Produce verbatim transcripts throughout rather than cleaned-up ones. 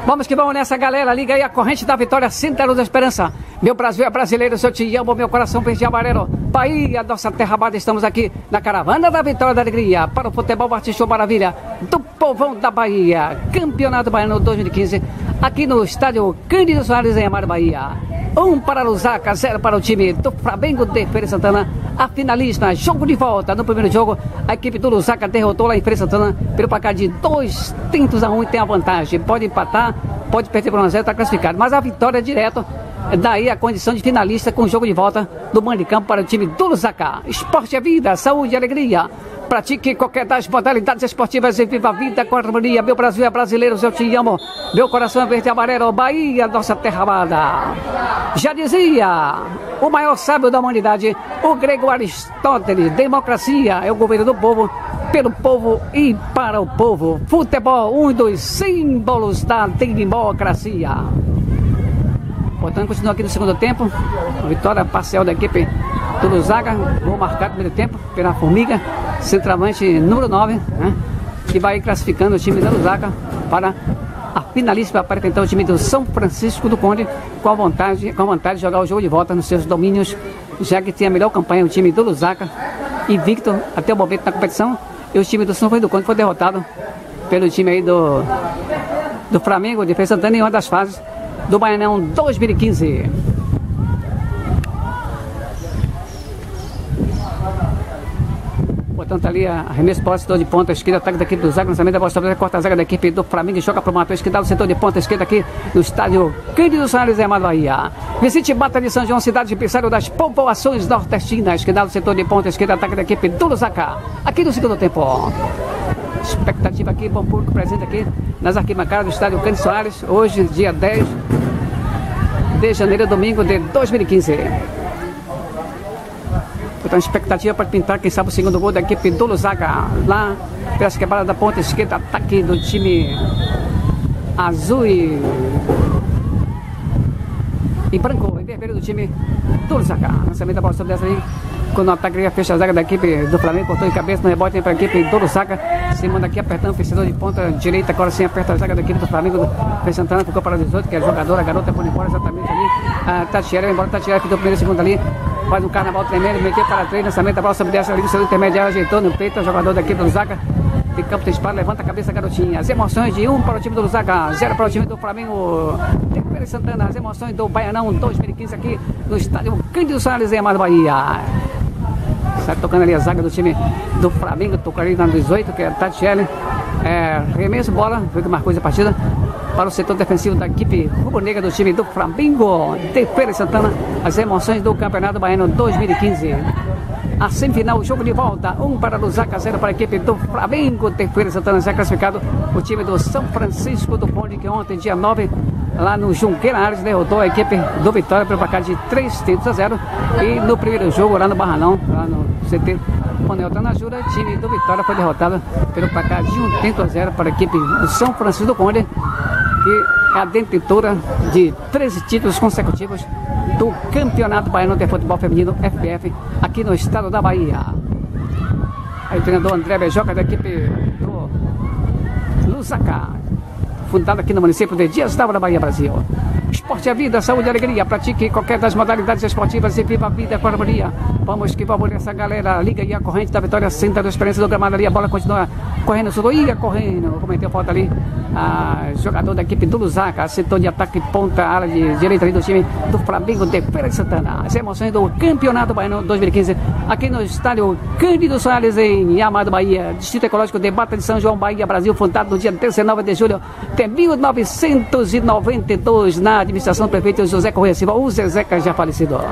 Vamos que vamos nessa, galera. Liga aí a corrente da vitória, Santa Luz da Esperança. Meu Brasil é brasileiro, se eu te amo, meu coração verde e amarelo. Bahia, nossa terra amada, estamos aqui na caravana da vitória da alegria para o futebol Batista Maravilha do povão da Bahia. Campeonato Baiano dois mil e quinze, aqui no estádio Cândido Soares, em Amaro, Bahia. Um para Lusaca, zero para o time do Flamengo de Feira de Santana. A finalista, jogo de volta. No primeiro jogo, a equipe do Lusaca derrotou lá em Feira de Santana pelo placar de dois tentos a um e tem a vantagem. Pode empatar, pode perder por um a zero, está classificado. Mas a vitória é direto. Daí a condição de finalista com o jogo de volta do mando de campo para o time do Lusaca. Esporte é vida, saúde e alegria. Pratique qualquer das modalidades esportivas e viva a vida com harmonia. Meu Brasil é brasileiro, eu te amo. Meu coração é verde e amarelo. Bahia, nossa terra amada. Já dizia o maior sábio da humanidade, o grego Aristóteles: democracia é o governo do povo, pelo povo e para o povo. Futebol, um dos símbolos da democracia. Portanto, continua aqui no segundo tempo. Vitória parcial da equipe do Lusaca. Gol marcado no primeiro tempo pela Formiga, centroavante número nove, né, que vai classificando o time da Lusaca para a finalíssima, para enfrentar o time do São Francisco do Conde, com a vontade, com a vontade de jogar o jogo de volta nos seus domínios, já que tem a melhor campanha o time do Lusaca, invicto até o momento na competição. E o time do São Francisco do Conde foi derrotado pelo time aí do, do Flamengo de Feira de Santana em uma das fases do Baianão dois mil e quinze. Portanto, ali arremesso para o setor de ponta esquerda, ataque da equipe do Zaga, lançamento da bola sobre a quarta zaga da equipe do Flamengo e joga para o Matheus, que dá o setor de ponta esquerda aqui no estádio Cândido Soares, em Amado, Bahia. Visite Mata de São João, cidade de Pissário das povoações nordestinas, que dá o setor de ponta esquerda, ataque da equipe do Lusaca, aqui no segundo tempo. Expectativa aqui, bom público presente aqui nas arquibancadas do estádio Cândido Soares, hoje, dia dez de janeiro, domingo de dois mil e quinze. Então, expectativa para pintar, quem sabe, o segundo gol da equipe do Lusaca, lá pelas quebradas da ponta esquerda, ataque do time azul e, e branco, e vermelho do time do Lusaca. Lançamento da bola sobre essa aí, quando o ataque fecha a zaga da equipe do Flamengo, cortou de cabeça no rebote para a equipe do Lusaca. Se manda aqui apertando o fechador de ponta direita, agora sim aperta a zaga da equipe do Flamengo do Feira Santana, ficou para dezoito, que é a jogadora, a garota por embora exatamente ali. A Tatiera, embora a Tatiera ficou primeiro e segundo ali. Faz um carnaval tremendo, meteu para três, lançamento da bola sobre essa ali, no seu intermediário, ajeitou no peito, o jogador da equipe do Lusaca. De campo de espada, levanta a cabeça, garotinha. As emoções de um para o time do Lusaca, zero para o time do Flamengo de Feira de Santana. As emoções do Baianão dois mil e quinze aqui no estádio Cândido Soares, em Amado, Bahia. Sai tocando ali a zaga do time do Flamengo, tocou ali na dezoito, que é a Tatiele. É, remesso, bola, foi que marcou essa partida para o setor defensivo da equipe rubro-negra do time do Flamengo de Feira de Santana. As emoções do Campeonato Baiano dois mil e quinze. A semifinal, o jogo de volta, um para Lusaca, zero para a equipe do Flamengo de Feira de Santana. Já classificado o time do São Francisco do Conde, que ontem, dia nove, lá no Junqueira Ares, derrotou a equipe do Vitória pelo placar de três tentos a zero. E no primeiro jogo, lá no Barranão, lá no C T Ponelta na Jura, o time do Vitória foi derrotado pelo placar de um tento a zero para a equipe do São Francisco do Conde, que é a detentora de treze títulos consecutivos do Campeonato Baiano de Futebol Feminino, F B F, aqui no estado da Bahia. Aí o treinador André Bejoca, da equipe do Lusaca, fundado aqui no município de Dias d'Ávora, Bahia, Brasil. Esporte é vida, saúde e alegria. Pratique qualquer das modalidades esportivas e viva a vida com harmonia. Vamos que vamos nessa, galera. Liga aí a corrente da vitória, Santa da Esperança do gramado ali. A bola continua correndo, solo ia correndo. Cometeu falta ali a jogador da equipe do Lusaca, setor de ataque, ponta, ala de direita ali do time do Flamengo de Feira de Santana. As emoções do Campeonato Baiano dois mil e quinze, aqui no estádio Cândido Soares, em Amado, Bahia. Distrito Ecológico de Mata de São João, Bahia, Brasil, fundado no dia dezenove de julho de mil novecentos e noventa e dois, na administração do prefeito José Correia Silva, o Zezeca já falecido.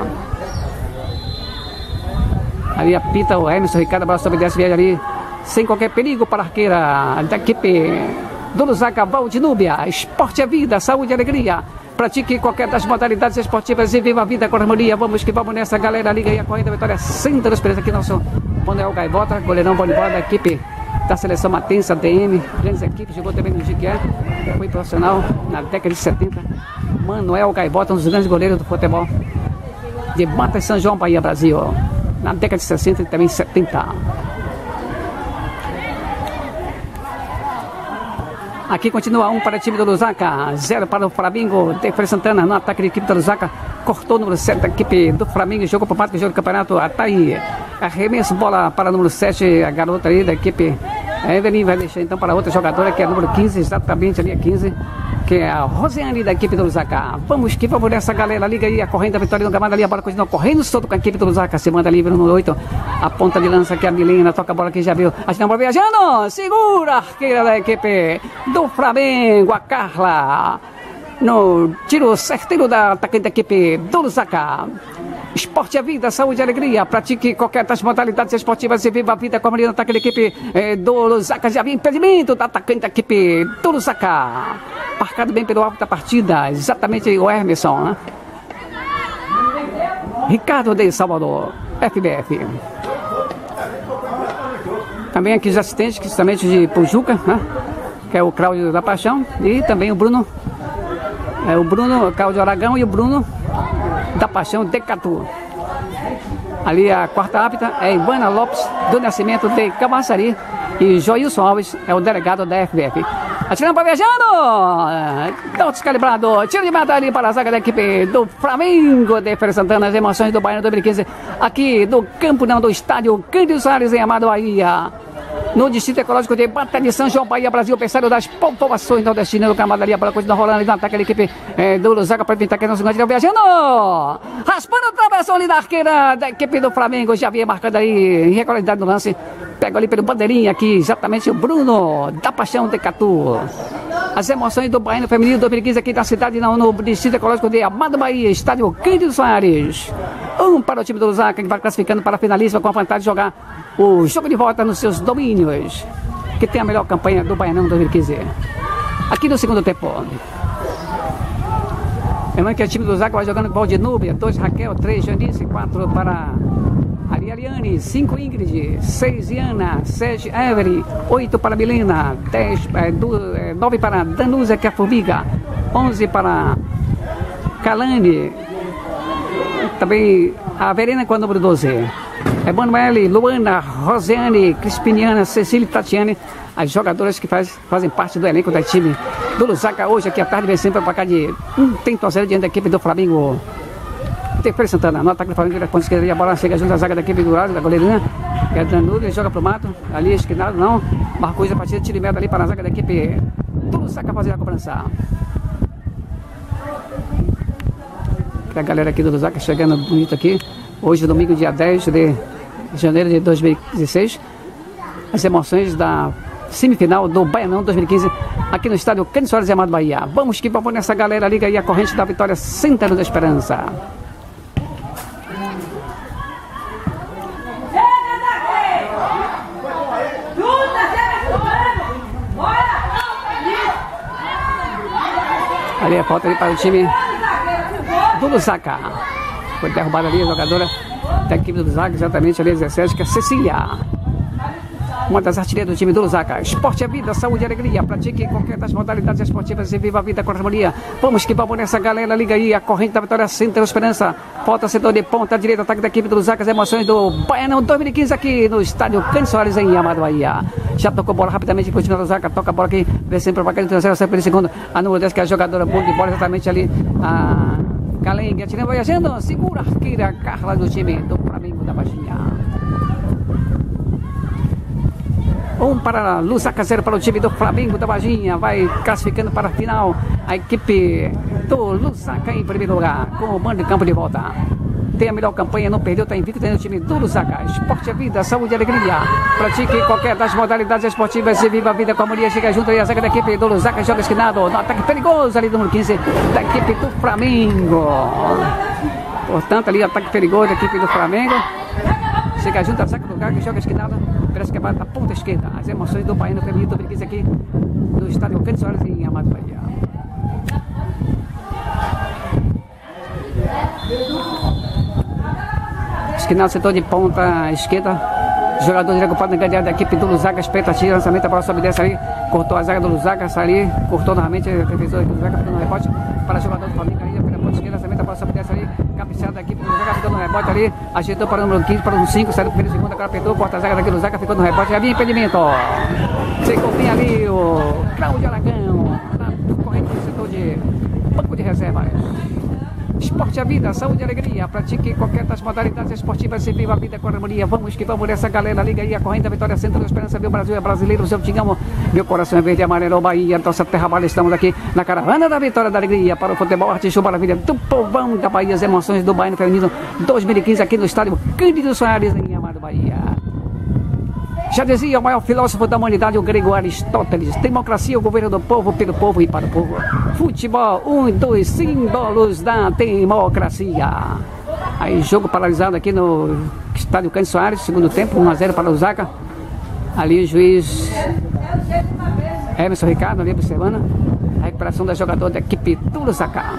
Ali apita o Emerson Ricardo, a bola sobre dessa viagem ali, sem qualquer perigo para a arqueira da equipe do Lusaca, Valdinúbia. Esporte é vida, saúde e alegria. Pratique qualquer das modalidades esportivas e viva a vida com harmonia. Vamos que vamos nessa, galera. Liga aí a corrida da vitória, Santa da Esperança, aqui nosso Manuel Gaivota, goleirão bom de bola da equipe da seleção Matense, A D M, grandes equipes, jogou também no Jiquié, foi profissional na década de setenta. Manuel Gaivota, um dos grandes goleiros do futebol de Mata de São João, Bahia, Brasil, na década de sessenta e também setenta. Aqui continua um para o time do Lusaka, zero para o Flamengo. Defesa Santana no ataque da equipe do Lusaka. Cortou o número sete da equipe do Flamengo. Jogou para o pato, jogo do campeonato. Tá aí. Arremesso, bola para o número sete. A garota ali da equipe. A Evelyn vai deixar então para outra jogadora, que é a número quinze, exatamente ali a quinze, que é a Rosiane da equipe do Lusaka. Vamos que vamos nessa galera. Liga aí a corrente da vitória no gramado ali. A bola continua correndo solto com a equipe do Lusaka. Se manda livre no número oito. A ponta de lança que é a Milena. Toca a bola que já viu. A gente bola viajando. Segura a arqueira da equipe do Flamengo. A Carla. No tiro certeiro da atacante da equipe do Lusaka. Esporte é vida, saúde e alegria. Pratique qualquer das modalidades esportivas e viva a vida com a Marina, ataque da equipe eh, do Lusaka. Já havia impedimento da atacante da equipe do Lusaka. Marcado bem pelo alvo da partida. Exatamente o Hermeson, né? Ricardo de Salvador, F B F. Também aqui os assistentes, que justamente de Pujuca, né? Que é o Cláudio da Paixão. E também o Bruno. É o Bruno, Cláudio Aragão e o Bruno da Paixão de Catu. Ali a quarta árbitra é Ivana Lopes do Nascimento de Camaçari. E Joilson Alves é o delegado da F B F. Atirando para viajando. Não descalibrado. Tiro de mata ali para a zaga da equipe do Flamengo. Defesa Santana. As emoções do Baiano dois mil e quinze. Aqui do campo, não, do estádio Cândido Salles em Amado Bahia. No Distrito Ecológico de Bata de São João, Bahia, Brasil, pensário das populações nordestinas do Camado ali, a bola continua rolando ali no ataque da equipe é, do Lusaka para tentar que não se encontre, viajando, raspando a travessão ali da arqueira da equipe do Flamengo, já havia marcado aí irregularidade no lance, pega ali pelo bandeirinha aqui, exatamente o Bruno da Paixão de Catu. As emoções do Baiano Feminino dois mil e quinze aqui da cidade, não, no Distrito Ecológico de Amado Bahia, estádio Cândido Soares. Um para o time do Lusaka, que vai classificando para a finalíssima com a vontade de jogar o jogo de volta nos seus domínios, que tem a melhor campanha do Baianão dois mil e quinze. Aqui no segundo tempo. Lembrando que o time do Lusaka vai jogando com Valdinúbia, dois Raquel, três Janice, quatro para Ali Ariane, cinco Ingrid, seis Iana, sete Evelyn, oito para Milena, dez, é, do, é, nove para Danusa, que é a Formiga, onze para Kalane, também a Verena com a número doze. Emanuele, Luana, Rosiane, Crispiniana, Cecília e Tatiane, as jogadoras que faz, fazem parte do elenco da time do Lusaka. Hoje aqui à tarde vem sempre para cá de um tento a zero diante da equipe do Flamengo. Defesa Santana, no ataque do Flamengo, ponta esquerda, e a bola chega junto à zaga da equipe do lado, da goleirinha, que é Danúbia, joga pro mato, ali esquinado não, marcou a partida, tira e meta ali para a zaga da equipe do Lusaka fazer a cobrança. A galera aqui do Lusaka chegando bonito aqui, hoje domingo dia dez de janeiro de dois mil e dezesseis, as emoções da semifinal do Baianão dois mil e quinze, aqui no estádio Cândido Soares e Amado Bahia. Vamos que vamos nessa galera, liga aí a corrente da vitória, Centro da Esperança. Ali a falta ali para o time do Lusaka. Foi derrubada ali a jogadora da equipe do Lusaka, exatamente ali a dezessete, que é Cecília. Uma das artilheiras do time do Lusaka. Esporte é vida, saúde e alegria. Pratique qualquer das modalidades esportivas e viva a vida com harmonia. Vamos que vamos nessa galera, liga aí a corrente da vitória, Centro Esperança. Falta setor de ponta direita, ataque da equipe do Lusaka. As emoções do Baianão dois mil e quinze aqui no estádio Cândido Soares em Amado Bahia. Já tocou bola rapidamente para o time do Lusaka. Toca a bola aqui, vem sempre para cá, terceiro, sempre segundo. A número dez, que é a jogadora boa de bola, exatamente ali. A Kalengue atirando, viajando. Segura a arqueira, Carla do time do Flamengo da Baixinha. Um para Lusaka, zero para o time do Flamengo da Varginha. Vai classificando para a final a equipe do Lusaka em primeiro lugar, com o mando de campo de volta. Tem a melhor campanha, não perdeu, está invicto, tem o time do Lusaka. Esporte é vida, saúde e alegria. Pratique qualquer das modalidades esportivas e viva a vida com a harmonia. Chega junto aí a zaga da equipe do Lusaka, joga esquinado, no ataque perigoso ali do número quinze da equipe do Flamengo. Portanto, ali ataque perigoso da equipe do Flamengo. Chega junto a zaga do lugar que joga esquinado. Parece que é da ponta esquerda. As emoções do Baiano Feminino dois mil e quinze aqui no estádio Cândido Soares em Amado Bahia. Esquinado, setor de ponta esquerda. Jogador desocupado na grande da equipe do Lusaka. Expectativa, lançamento, a bola sobe e desce ali. Cortou a zaga do Lusaka, sai ali. Cortou novamente a defensora do Lusaka, ficando no rebote para o jogador do Flamengo aí. Pela ponta esquerda, lançamento, a bola sobe e desce ali. Caprichado da equipe do Lusaka, ficando no rebote ali. Ajeitou para o número quinze, para o número cinco. Saiu do primeiro segundo, agora apertou. Corta a zaga daqui do Lusaka, ficou no rebote. Já havia impedimento. Chegou bem ali o Cláudio Aragão. reservas. Esporte é vida, saúde e alegria. Pratique qualquer das modalidades esportivas e viva a vida com harmonia. Vamos que vamos nessa galera. Liga aí a corrente da Vitória, Centro da Esperança. Meu Brasil é brasileiro, eu te amo. Meu coração é verde e amarelo, Bahia. Nossa terra vale. Estamos aqui na caravana da Vitória da Alegria para o futebol, arte, show, maravilha do povão da Bahia. As emoções do Bahia no Feminino dois mil e quinze aqui no estádio Cândido Soares, em Amado, Bahia. Já dizia o maior filósofo da humanidade, o grego Aristóteles: democracia, o governo do povo, pelo povo e para o povo. Futebol, um dos símbolos da democracia. Aí jogo paralisado aqui no estádio Cândido Soares, segundo tempo, um a zero para o Zaca. Ali o juiz Emerson Ricardo ali observando a recuperação da jogadora da equipe do Lusaka.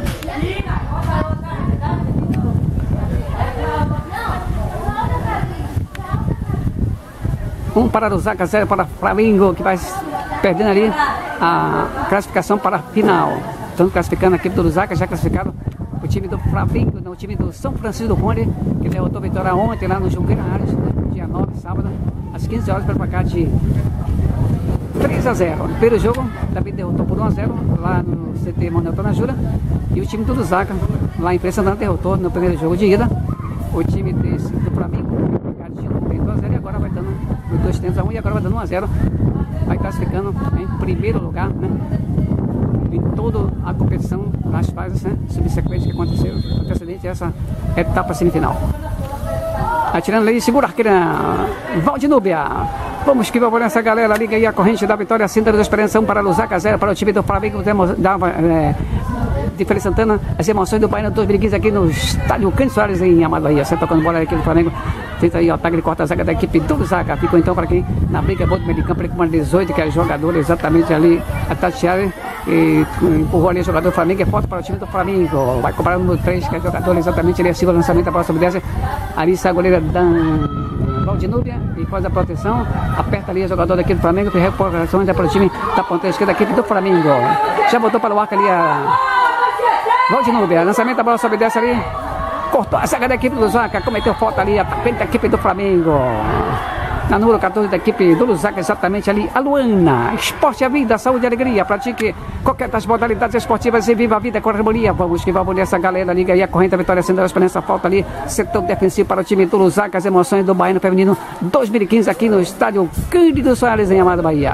Um para Lusaka, zero para Flamengo, que vai perdendo ali a classificação para a final. Estão classificando a equipe do Lusaka, já classificado o time do Flamengo, não, o time do São Francisco do Conde, que derrotou a Vitória ontem lá no Junqueira Ares, né, dia nove, sábado, às quinze horas, para placar de três a zero. No primeiro jogo, Davi derrotou por um a zero lá no C T Manuel Tonajura, e o time do Lusaka, lá em Feira de Santana, derrotou no primeiro jogo de ida o time desse, do Flamengo, dois a zero, e agora vai dando os dois tentos a um, e agora vai dando um a zero, vai classificando em primeiro lugar, né, em toda a competição, nas fases, né, subsequentes que aconteceram antecedente a essa etapa semifinal. Atirando ali, segura a arqueira Valdinúbia. Vamos que vamos nessa galera. Liga aí a corrente da Vitória, Centro da Esperança, um para Lusaka, zero para o time do Flamengo. Dava, é, de Feira de Santana, as emoções do Bahia dois mil e quinze aqui no estádio Cândido Soares, em Amado, Bahia. Você tocando bola aqui do Flamengo. Tenta aí o ataque de corta zaga da equipe do Lusaka. Ficou então para quem na briga boa do meio de campo, ele com uma dezoito, que é jogador exatamente ali, a Tatiana, e empurrou ali o jogador do Flamengo, é forte para o time do Flamengo. Vai cobrar o número três, que é jogador exatamente ali, acima o lançamento da próxima dessa. Ali está a goleira Dan Valdinúbia, e faz a proteção, aperta ali o jogador daqui do Flamengo, tem recuperação para o time da ponta esquerda da equipe do Flamengo. Já botou para o arco ali a Valdinúbia, lançamento da bola sobe dessa ali, cortou a zaga da equipe do Lusaka, cometeu falta ali, atacante da equipe do Flamengo. Na número quatorze da equipe do Lusaka, exatamente ali, a Luana. Esporte é vida, saúde e alegria. Pratique qualquer das modalidades esportivas e viva a vida com harmonia. Vamos que vamos nessa galera. Liga aí a corrente da Vitória, Centro da Esperança. Falta ali, setor defensivo para o time do Lusaka. As emoções do Bahia no Feminino dois mil e quinze aqui no estádio Cândido Soares, em Amado, Bahia.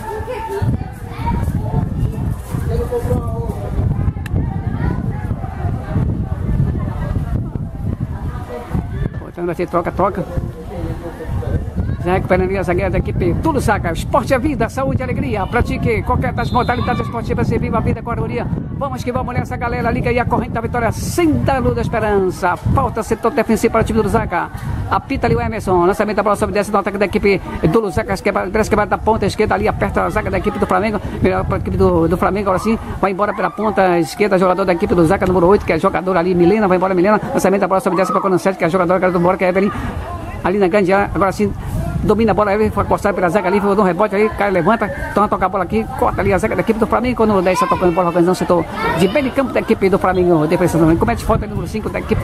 Voltando aqui, troca, troca. Já recuperando a zagueira da equipe do Lusaka. Esporte é vida, saúde e alegria. Pratique qualquer das modalidades esportivas e viva a vida com harmonia. Vamos que vamos nessa galera. Liga aí a corrente da Vitória, Centro da Esperança. Falta setor defensivo para o time do Lusaka. Apita ali o Emerson. Lançamento da bola sobe desce no ataque da equipe do Lusaka. Parece que vai da ponta esquerda ali, aperta a zaga da equipe do Flamengo. Melhor para a equipe do, do Flamengo. Agora sim, vai embora pela ponta esquerda. Jogador da equipe do Lusaka, número oito, que é jogador ali, Milena. Vai embora Milena. Lançamento da bola sobe desce para o sete, que é jogador do Bora, que é Evelyn. Ali na grande área. Agora sim, domina a bola, ele foi acostado pela zaga ali, foi um rebote ali, cai, levanta, toma tocar a bola aqui, corta ali a zaga da equipe do Flamengo. Quando o dez está tocando bola, organizando o setor de bem de campo da equipe do Flamengo, defesa. Comete falta ali, número cinco da equipe